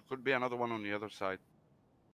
Could be another one on the other side.